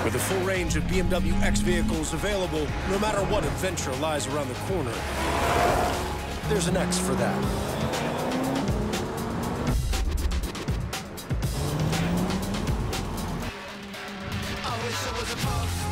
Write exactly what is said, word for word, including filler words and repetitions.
With a full range of B M W X vehicles available, no matter what adventure lies around the corner, there's an X for that. I wish I was a boss.